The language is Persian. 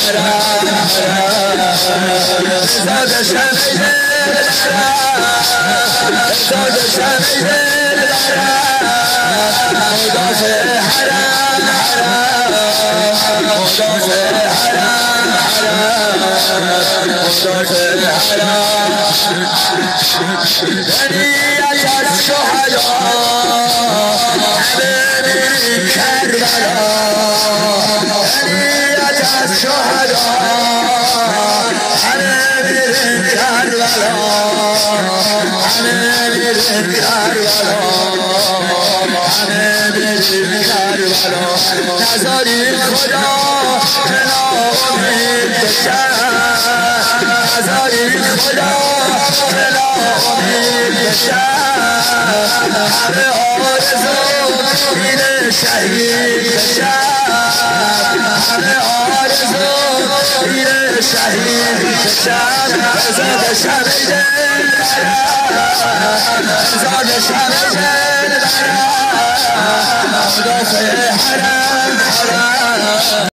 زاد شمید زاد شمید مدافع حرم مدافع حرم مدافع حرم بنیت الشهداء همه کربلا بنیت الشهداء همه کربلا همه کربلا نزاری خدا امید بشن نزاری خدا امید بشن همه آرزو اینه شهید بشن همه آرزو اینه شهید بشن زاد شمیده زاد شمیده مدافع حرم